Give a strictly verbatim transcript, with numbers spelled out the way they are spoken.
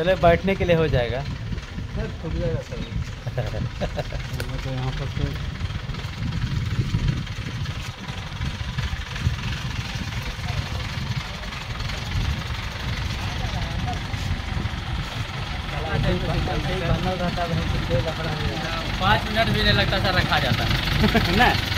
चले बैठने के लिए हो जाएगा। सर खुल जाएगा सर। तो यहाँ पर से पाँच मिनट भी नहीं लगता सर, रखा जाता है। ना